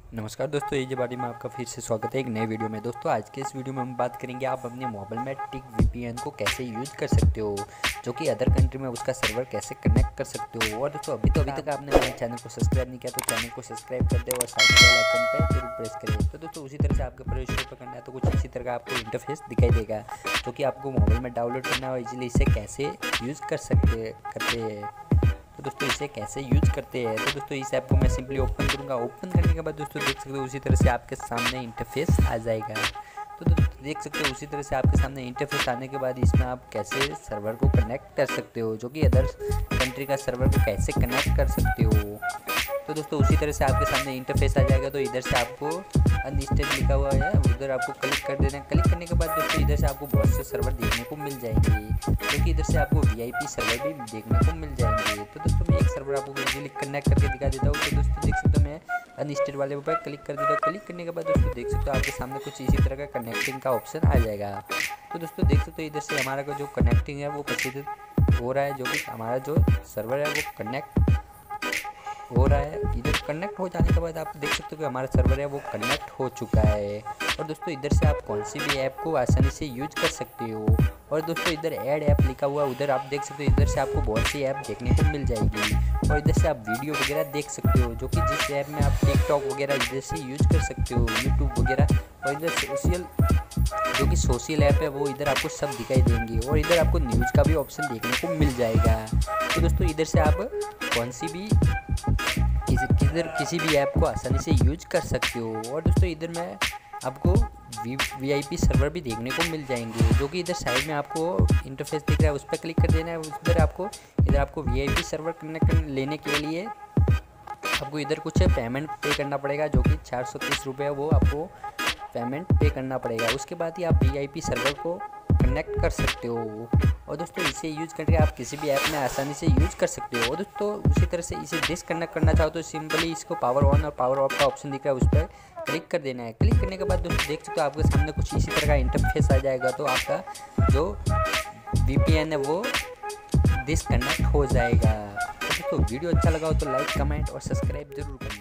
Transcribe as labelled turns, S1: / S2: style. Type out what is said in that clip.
S1: नमस्कार दोस्तों, ये बारी में आपका फिर से स्वागत है एक नए वीडियो में। दोस्तों आज के इस वीडियो में हम बात करेंगे आप अपने मोबाइल में टिक वीपीएन को कैसे यूज़ कर सकते हो, जो कि अदर कंट्री में उसका सर्वर कैसे कनेक्ट कर सकते हो। और दोस्तों अभी तक आपने मेरे चैनल को सब्सक्राइब नहीं किया तो चैनल को सब्सक्राइब कर दे और साथ में बेल आइकन पे जरूर प्रेस करें। तो दोस्तों उसी तरह से आपके प्रवेश पर करना है तो कुछ इसी तरह का आपको इंटरफेस दिखाई देगा, जो कि आपको मोबाइल में डाउनलोड करना है और इजीली इसे कैसे यूज़ करते हैं। तो दोस्तों इसे कैसे यूज़ करते हैं, तो दोस्तों इस ऐप को मैं सिंपली ओपन करूँगा। ओपन करने के बाद दोस्तों देख सकते हो उसी तरह से आपके सामने इंटरफेस आ जाएगा। तो दोस्तों देख सकते हो उसी तरह से आपके सामने इंटरफेस आने के बाद इसमें आप कैसे सर्वर को कनेक्ट कर सकते हो, जो कि अदर कंट्री का सर्वर को कैसे कनेक्ट कर सकते हो। तो दोस्तों उसी तरह से आपके सामने इंटरफेस आ जाएगा। तो इधर से आपको अनलिस्टेड लिखा हुआ है, उधर आपको क्लिक कर देना है। क्लिक करने के बाद दोस्तों इधर से आपको बहुत से सर्वर देखने को मिल जाएंगे, क्योंकि इधर से आपको वीआईपी सर्वर भी देखने को मिल जाएंगे। तो दोस्तों मैं एक सर्वर आपको इजीली कनेक्ट करके दिखा देता हूँ। तो दोस्तों देख सकते हो मैं अनलिस्टेड वाले पर क्लिक कर देता हूँ। क्लिक करने के बाद दोस्तों देख सकते हो आपके सामने कुछ इसी तरह का कनेक्टिंग का ऑप्शन आ जाएगा। तो दोस्तों देख सकते हो इधर से हमारा का जो कनेक्टिंग है वो प्रसिद्ध हो रहा है, जो कि हमारा जो सर्वर है वो कनेक्ट हो रहा है। इधर कनेक्ट हो जाने के बाद आप देख सकते हो कि हमारा सर्वर है वो कनेक्ट हो चुका है। और दोस्तों इधर से आप कौन सी भी ऐप को आसानी से यूज कर सकते हो। और दोस्तों इधर ऐड ऐप लिखा हुआ है, उधर आप देख सकते हो इधर से आपको बहुत सी ऐप देखने को मिल जाएगी। और इधर से आप वीडियो वगैरह देख सकते हो, जो कि जिस ऐप में आप टिकटॉक वगैरह इधर से यूज कर सकते हो, यूट्यूब वगैरह। और इधर जो कि सोशल ऐप है वो इधर आपको सब दिखाई देंगे। और इधर आपको न्यूज़ का भी ऑप्शन देखने को मिल जाएगा। तो दोस्तों इधर से आप कौन सी भी किसी भी ऐप को आसानी से यूज कर सकते हो। और दोस्तों इधर मैं आपको वीआईपी सर्वर भी देखने को मिल जाएंगे, जो कि इधर साइड में आपको इंटरफेस दिख रहा है, उस पर क्लिक कर देना है। इधर आपको वीआईपी सर्वर कनेक्ट लेने के लिए आपको इधर कुछ पेमेंट पे करना पड़ेगा, जो कि 430 रुपये वो आपको पेमेंट पे करना पड़ेगा। उसके बाद ही आप वीआईपी सर्वर को कनेक्ट कर सकते हो। और दोस्तों इसे यूज़ करके आप किसी भी ऐप में आसानी से यूज़ कर सकते हो। और दोस्तों उसी तरह से इसे डिसकनेक्ट करना चाहो तो सिंपली इसको पावर ऑन और पावर ऑफ का ऑप्शन दिख रहा है, उस पर क्लिक कर देना है। क्लिक करने के बाद दोस्तों देख सकते हो आपके सामने कुछ इसी तरह का इंटरफेस आ जाएगा। तो आपका जो वीपीएन है वो डिसकनेक्ट हो जाएगा। तो दोस्तों वीडियो अच्छा लगा हो तो लाइक, कमेंट और सब्सक्राइब जरूर करना।